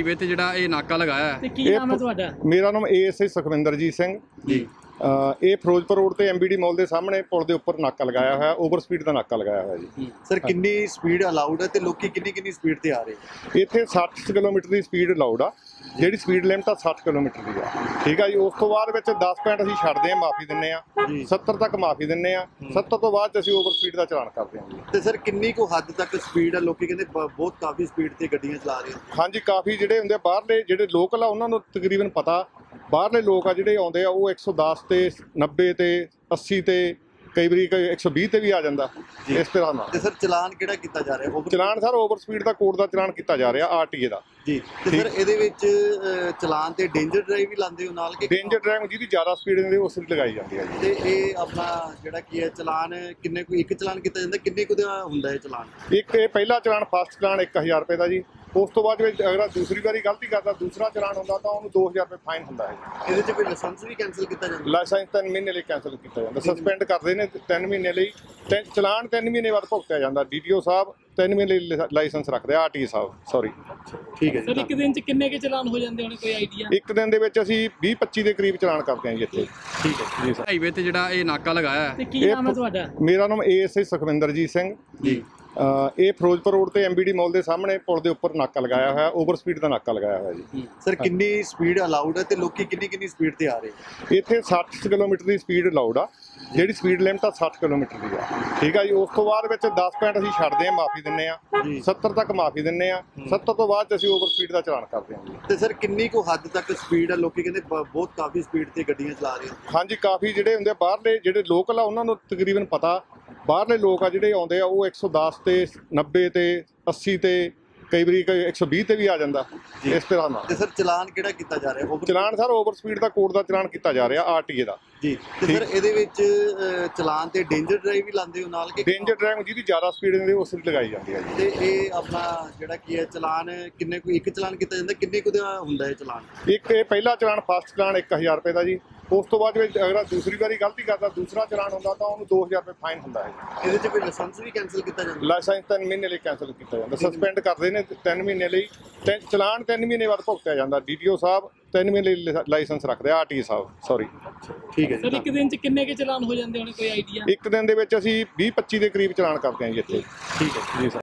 Highway ਤੇ ਜਿਹੜਾ ਇਹ ਨਾਕਾ ਲਗਾਇਆ ਹੈ ਤੇ ਕੀ ਨਾਮ ਹੈ ਤੁਹਾਡਾ? ਮੇਰਾ ਨਾਮ ਏਐਸਆਈ ਸੁਖਵਿੰਦਰਜੀਤ ਸਿੰਘ ਜੀ। ਇਹ ਫਿਰੋਜ਼ਪੁਰ ਰੋਡ ਤੇ ਐਮਬੀਡੀ ਮਾਲ ਦੇ ਸਾਹਮਣੇ ਪੁਲ ਦੇ ਉੱਪਰ ਨਾਕਾ ਲਗਾਇਆ ਹੋਇਆ, ਓਵਰ ਸਪੀਡ ਦਾ ਨਾਕਾ ਲਗਾਇਆ ਹੋਇਆ ਜੀ। ਸਰ ਕਿੰਨੀ ਸਪੀਡ ਅਲਾਉਡ ਹੈ ਤੇ ਲੋਕੀ ਕਿੰਨੀ ਸਪੀਡ ਤੇ ਆ ਰਹੇ? ਇੱਥੇ 60 ਕਿਲੋਮੀਟਰ ਦੀ ਸਪੀਡ ਅਲਾਉਡ ਆ, ਜਿਹੜੀ ਸਪੀਡ ਲਿਮਟ ਆ 60 ਕਿਲੋਮੀਟਰ ਦੀ ਆ। ਠੀਕ ਆ ਜੀ। ਉਸ ਤੋਂ ਬਾਅਦ ਵਿੱਚ 10 ਪੁਆਇੰਟ ਅਸੀਂ ਛੱਡਦੇ ਆ, ਮਾਫੀ ਦਿੰਨੇ ਆ, 70 ਤੱਕ ਮਾਫੀ ਦਿੰਨੇ ਆ, 70 ਤੋਂ ਬਾਅਦ ਅਸੀਂ ਓਵਰ ਸਪੀਡ ਦਾ ਚਲਾਨ ਕਰਦੇ ਹਾਂ ਜੀ। ਤੇ ਸਰ ਕਿੰਨੀ ਕੁ ਹੱਦ ਤੱਕ ਸਪੀਡ ਆ? ਲੋਕੀ ਕਹਿੰਦੇ ਬਹੁਤ ਕਾਫੀ ਸਪੀਡ ਤੇ ਗੱਡੀਆਂ ਚਲਾ ਰਹੇ ਆ। ਹਾਂਜੀ, ਕਾਫੀ ਜਿਹੜੇ ਹੁੰਦੇ ਬਾਹਰਲੇ ਜਿਹੜੇ ਲੋਕਲ ਆ ਉਹਨਾਂ ਨੂੰ ਤਕਰੀਬਨ ਪਤਾ, ਬਾਹਰਲੇ ਲੋਕ ਆ ਜਿਹੜੇ ਆਉਂਦੇ ਆ ਉਹ 110 ਤੇ 90 ਤੇ 80 ਤੇ ਕਈ ਵਾਰੀ 120 ਤੇ ਵੀ ਆ ਜਾਂਦਾ ਇਸ ਤਰ੍ਹਾਂ ਨਾਲ। ਤੇ ਸਰ ਚਲਾਨ ਕਿਹੜਾ ਕੀਤਾ ਜਾ ਰਿਹਾ? ਚਲਾਨ ਸਰ ਓਵਰ ਸਪੀਡ ਦਾ ਕੋਡ ਦਾ ਚਲਾਨ ਕੀਤਾ ਜਾ ਰਿਹਾ, ਆਰਟੀਏ ਦਾ ਜੀ। ਤੇ ਸਰ ਇਹਦੇ ਵਿੱਚ ਚਲਾਨ ਤੇ ਡੇਂਜਰ ਡਰਾਈਵ ਵੀ ਲਾਉਂਦੇ ਹੋ ਨਾਲ ਕਿ? ਡੇਂਜਰ ਡਰਾਈਵ ਜਿਹਦੀ ਜ਼ਿਆਦਾ ਸਪੀਡ ਹੁੰਦੀ ਉਸ ਦੀ ਲਗਾਈ ਜਾਂਦੀ ਹੈ ਜੀ। ਤੇ ਇਹ ਆਪਣਾ ਜਿਹੜਾ ਕੀ ਹੈ ਚਲਾਨ ਕਿੰਨੇ ਕੁ ਇੱਕ ਚਲਾਨ ਕੀਤਾ ਜਾਂਦਾ, ਕਿੰਨੇ ਕੁ ਦਾ ਹੁੰਦਾ ਹੈ ਚਲਾਨ? ਇੱਕ ਇਹ ਪਹਿਲਾ ਚਲਾਨ ਫਸਟ ਚਲਾਨ 1000 ਰੁਪਏ ਦਾ ਜੀ। ਉਸ ਤੋਂ ਬਾਅਦ ਵਿੱਚ ਅਗਰ ਦੂਸਰੀ ਵਾਰੀ ਗਲਤੀ ਕਰਦਾ, ਦੂਸਰਾ ਚਲਾਨ ਹੁੰਦਾ ਤਾਂ ਉਹਨੂੰ 2000 ਰੁਪਏ ਫਾਈਨ ਹੁੰਦਾ ਹੈ। ਇਹਦੇ 'ਚ ਕੋਈ ਲਾਇਸੈਂਸ ਵੀ ਕੈਂਸਲ ਕੀਤਾ ਜਾਂਦਾ? ਲਾਇਸੈਂਸ 3 ਮਹੀਨੇ ਲਈ ਕੈਂਸਲ ਕੀਤਾ ਜਾਂਦਾ, ਸਸਪੈਂਡ ਕਰਦੇ ਨੇ 3 ਮਹੀਨੇ ਲਈ। ਤੇ ਚਲਾਨ 3 ਮਹੀਨੇ ਬਾਅਦ ਭੁਗਤਿਆ ਜਾਂਦਾ। ਡੀਟੀਓ ਸਾਹਿਬ 3 ਮਹੀਨੇ ਲਈ ਲਾਇਸੈਂਸ ਰੱਖਦੇ ਆ, ਆਰਟੀਏ ਸਾਹਿਬ ਸੌਰੀ। ਠੀਕ ਹੈ ਜੀ। ਸਰ ਇੱਕ ਦਿਨ 'ਚ ਕਿੰਨੇ ਕੇ ਚਲਾਨ ਹੋ ਜਾਂਦੇ ਹੋਣੇ, ਕੋਈ ਆਈਡੀਆ? ਇੱਕ ਦਿਨ ਦੇ ਵਿੱਚ ਅਸੀਂ 20-25 ਦੇ ਕਰੀਬ ਚਲਾਨ ਕਰਦੇ ਹਾਂ ਜੀ ਇੱਥੇ। ਠੀਕ ਹੈ ਜੀ ਸਰ। ਹਾਈਵੇ ਤੇ ਜਿਹੜਾ ਇਹ ਨਾਕਾ ਲਗਾਇਆ ਹੈ ਤੇ ਕੀ ਨਾਮ ਹੈ ਤੁਹਾਡਾ? ਮੇਰਾ ਨਾਮ ਏਐਸਆਈ ਸੁਖਵਿੰਦਰਜੀਤ ਸਿੰਘ ਜੀ। ਇਹ ਫਿਰੋਜ਼ਪੁਰ ਰੋਡ ਤੇ ਐਮਬੀਡੀ ਮਾਲ ਦੇ ਸਾਹਮਣੇ ਪੁਲ ਦੇ ਉੱਪਰ ਨਾਕਾ ਲਗਾਇਆ ਹੋਇਆ, ਓਵਰ ਸਪੀਡ ਦਾ ਨਾਕਾ ਲਗਾਇਆ ਹੋਇਆ ਜੀ। ਸਰ ਕਿੰਨੀ ਸਪੀਡ ਅਲਾਉਡ ਹੈ ਤੇ ਲੋਕੀ ਕਿੰਨੀ ਸਪੀਡ ਤੇ ਆ ਰਹੇ? ਇੱਥੇ 60 ਕਿਲੋਮੀਟਰ ਦੀ ਸਪੀਡ ਅਲਾਉਡ ਆ, ਜਿਹੜੀ ਸਪੀਡ ਲਿਮਟ ਆ 60 ਕਿਲੋਮੀਟਰ ਦੀ ਆ। ਠੀਕ ਆ ਜੀ। ਉਸ ਤੋਂ ਬਾਅਦ ਵਿੱਚ 10 ਪੁਆਇੰਟ ਅਸੀਂ ਛੱਡਦੇ ਆ, ਮਾਫੀ ਦਿੰਨੇ ਆ, 70 ਤੱਕ ਮਾਫੀ ਦਿੰਨੇ ਆ, 70 ਤੋਂ ਬਾਅਦ ਅਸੀਂ ਓਵਰ ਸਪੀਡ ਦਾ ਚਲਾਨ ਕਰਦੇ ਹਾਂ ਜੀ। ਤੇ ਸਰ ਕਿੰਨੀ ਕੁ ਹੱਦ ਤੱਕ ਸਪੀਡ ਆ? ਲੋਕੀ ਕਹਿੰਦੇ ਬਹੁਤ ਕਾਫੀ ਸਪੀਡ ਤੇ ਗੱਡੀਆਂ ਚਲਾ ਰਹੇ ਆ। ਹਾਂਜੀ, ਕਾਫੀ ਜਿਹੜੇ ਹੁੰਦੇ ਬਾਹਰਲੇ ਜਿਹੜੇ ਲੋਕਲ ਆ ਉਹਨਾਂ ਨੂੰ ਤਕਰੀਬਨ ਪਤਾ, ਬਾਹਰਲੇ ਲੋਕ ਆ ਜਿਹੜੇ ਆਉਂਦੇ ਆ ਉਹ 110 ਤੇ 90 ਤੇ 80 ਤੇ ਕਈ ਵਾਰੀ 120 ਤੇ ਵੀ ਆ ਜਾਂਦਾ ਇਸ ਤਰ੍ਹਾਂ ਨਾਲ। ਤੇ ਸਰ ਚਲਾਨ ਕਿਹੜਾ ਕੀਤਾ ਜਾ ਰਿਹਾ? ਚਲਾਨ ਸਰ ਓਵਰ ਸਪੀਡ ਦਾ ਕੋਡ ਦਾ ਚਲਾਨ ਕੀਤਾ ਜਾ ਰਿਹਾ, ਆਰਟੀਏ ਦਾ ਜੀ। ਤੇ ਸਰ ਇਹਦੇ ਵਿੱਚ ਚਲਾਨ ਤੇ ਡੇਂਜਰ ਡਰਾਈਵ ਵੀ ਲਾਉਂਦੇ ਹੋ ਨਾਲ ਕਿ? ਡੇਂਜਰ ਡਰਾਈਵ ਜਿਹਦੀ ਜ਼ਿਆਦਾ ਸਪੀਡ ਹੁੰਦੀ ਉਸ ਦੀ ਲਗਾਈ ਜਾਂਦੀ ਹੈ ਜੀ। ਤੇ ਇਹ ਆਪਣਾ ਜਿਹੜਾ ਕੀ ਹੈ ਚਲਾਨ ਕਿੰਨੇ ਕੁ ਇੱਕ ਚਲਾਨ ਕੀਤਾ ਜਾਂਦਾ, ਕਿੰਨੇ ਕੁ ਦਾ ਹੁੰਦਾ ਹੈ ਚਲਾਨ? ਇੱਕ ਇਹ ਪਹਿਲਾ ਚਲਾਨ ਫਸਟ ਚਲਾਨ 1000 ਰੁਪਏ ਦਾ ਜੀ। ਉਸ ਤੋਂ ਬਾਅਦ ਵਿੱਚ ਅਗਰ ਦੂਸਰੀ ਵਾਰੀ ਗਲਤੀ ਕਰਦਾ, ਦੂਸਰਾ ਚਲਾਨ ਹੁੰਦਾ ਤਾਂ ਉਹਨੂੰ 2000 ਰੁਪਏ ਫਾਈਨ ਹੁੰਦਾ ਹੈ। ਇਹਦੇ 'ਚ ਕੋਈ ਲਾਇਸੈਂਸ ਵੀ ਕੈਂਸਲ ਕੀਤਾ ਜਾਂਦਾ? ਲਾਇਸੈਂਸ 3 ਮਹੀਨੇ ਲਈ ਕੈਂਸਲ ਕੀਤਾ ਜਾਂਦਾ, ਸਸਪੈਂਡ ਕਰਦੇ ਨੇ 3 ਮਹੀਨੇ ਲਈ। ਤੇ ਚਲਾਨ 3 ਮਹੀਨੇ ਬਾਅਦ ਭੁਗਤਿਆ ਜਾਂਦਾ। ਡੀਟੀਓ ਸਾਹਿਬ 3 ਮਹੀਨੇ ਲਈ ਲਾਇਸੈਂਸ ਰੱਖਦੇ ਆ, ਆਰਟੀਏ ਸਾਹਿਬ ਸੌਰੀ। ਠੀਕ ਹੈ ਸਰ ਇੱਕ ਦਿਨ 'ਚ ਕਿੰਨੇ ਕੇ ਚਲਾਨ ਹੋ ਜਾਂਦੇ ਹੋਣੇ, ਕੋਈ ਆਈਡੀਆ? ਇੱਕ ਦਿਨ ਦੇ ਵਿੱਚ ਅਸੀਂ 20-25 ਦੇ ਕਰੀਬ ਚਲਾਨ ਕਰਦੇ ਹਾਂ ਜੀ ਇੱਥੇ। ਠੀਕ ਹੈ ਜੀ ਸਰ।